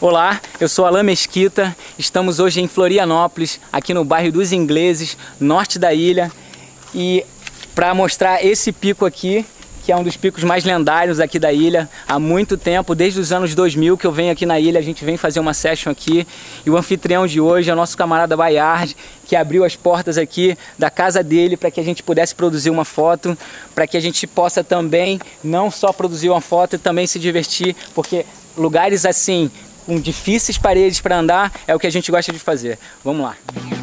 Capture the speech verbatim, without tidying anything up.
Olá, eu sou Alan Mesquita, estamos hoje em Florianópolis, aqui no bairro dos Ingleses, norte da ilha, e para mostrar esse pico aqui, que é um dos picos mais lendários aqui da ilha, há muito tempo, desde os anos dois mil que eu venho aqui na ilha, a gente vem fazer uma session aqui, e o anfitrião de hoje é o nosso camarada Bayard, que abriu as portas aqui da casa dele para que a gente pudesse produzir uma foto, para que a gente possa também não só produzir uma foto e também se divertir, porque lugares assim, com difíceis paredes para andar, é o que a gente gosta de fazer. Vamos lá!